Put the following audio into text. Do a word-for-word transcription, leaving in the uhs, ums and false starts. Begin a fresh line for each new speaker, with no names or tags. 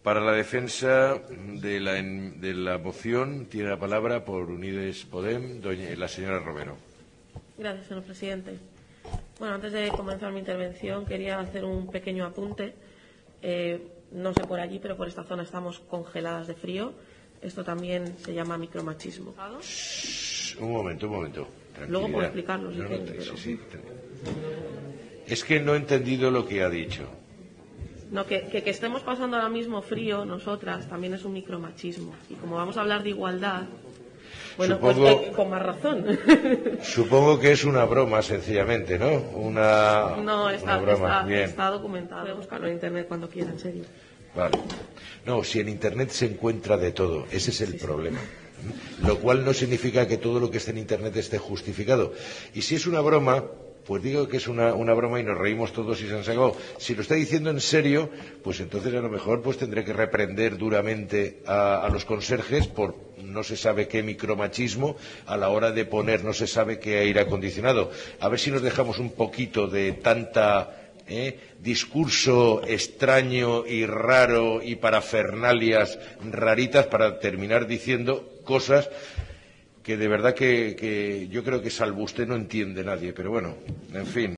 Para la defensa de la, de la moción tiene la palabra por Unides Podem doña, la señora Romero.
Gracias, señor presidente. Bueno, antes de comenzar mi intervención quería hacer un pequeño apunte. Eh, no sé por allí, pero por esta zona estamos congeladas de frío. Esto también se llama micromachismo.
Shh, un momento, un momento.
Luego puedo explicarlo. Si
no,
quieres,
no,
pero...
sí, sí. Es que no he entendido lo que ha dicho.
No, que, que, que estemos pasando ahora mismo frío, nosotras, también es un micromachismo. Y como vamos a hablar de igualdad, bueno,
supongo,
pues eh, con más razón.
Supongo que es una broma, sencillamente, ¿no? Una,
no, está,
una broma.
Está,
Bien.
está documentado. Puede buscarlo en Internet cuando quiera, en serio.
Vale. No, si en Internet se encuentra de todo, ese es el
sí,
problema.
Sí.
Lo cual no significa que todo lo que esté en Internet esté justificado. Y si es una broma, pues digo que es una, una broma y nos reímos todos y se han sacado. Si lo está diciendo en serio, pues entonces a lo mejor pues tendré que reprender duramente a, a los conserjes por no se sabe qué micromachismo a la hora de poner no se sabe qué aire acondicionado. A ver si nos dejamos un poquito de tanta... ¿Eh? discurso extraño y raro y parafernalias raritas para terminar diciendo cosas que de verdad que, que yo creo que salvo usted no entiende nadie, pero bueno, en fin.